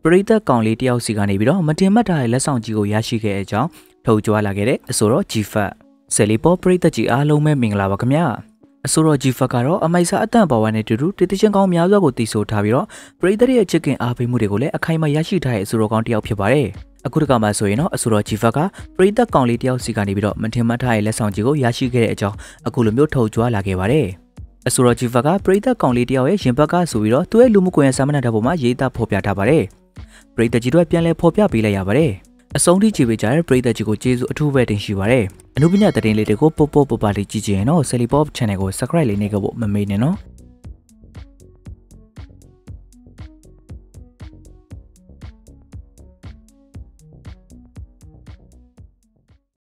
ပရိသတ်ကောင်လေးတယောက်စီကနေပြီးတော့မတင်မှတ်ထားတဲ့လက်ဆောင်ကြီးကိုရရှိခဲ့တဲ့အကြောင်းထုတ်ကြွလာခဲ့တဲ့အဆိုတော် GFatt ဆယ်လီပေါ့ပရိသတ်ကြီးအားလုံးပဲမင်္ဂလာပါခင်ဗျာအဆိုတော် GFatt ကတော့အမိုက်စာအတန့်ပါဝါနဲ့တူတူတည်ချင်းကောင်းများစွာကိုတည်ဆိုထားပြီးတော့ပရိသတ်ရဲ့ချစ်ခင်အားပေးမှုတွေကိုလည်းအခိုင်အမာရရှိထားတဲ့အဆိုတော်ကောင်းတယောက်ဖြစ်ပါတယ်အခုတခါမှဆိုရင်တော့အဆိုတော် GFatt ကပရိသတ်ကောင်လေးတယောက်စီကနေပြီးတော့မတင်မှတ်ထားတဲ့လက်ဆောင်ကြီးကိုရရှိခဲ့တဲ့အကြောင်းအခုလိုမျိုးထုတ်ကြွလာခဲ့ပါတယ်အဆိုတော် GFatt ကပရိသတ်ကောင်လေးတယောက်ရဲ့ရင်ဘတ်ကဆိုပြီးတော့သူ့ရဲ့လူမှုကွန်ရက်စာမျက်နှာပေါ်မှာရေးသားဖော်ပြထားပါတယ်ပရိသတ်ကြီးတို့ပြန်လဲဖော်ပြပေးလိုက်ရပါတယ်အဆုံးထိကြည့်ပေးကြတဲ့ပရိသတ်ကြီးကိုကျေးဇူးအထူးပဲတင်ရှိပါတယ်အနုပညာသတင်းလေးတွေကိုပို့ပပါလေးကြည့်ကြရင်တော့ celepop channel ကို subscribe လေးနေကြဖို့မမေ့နဲ့နော်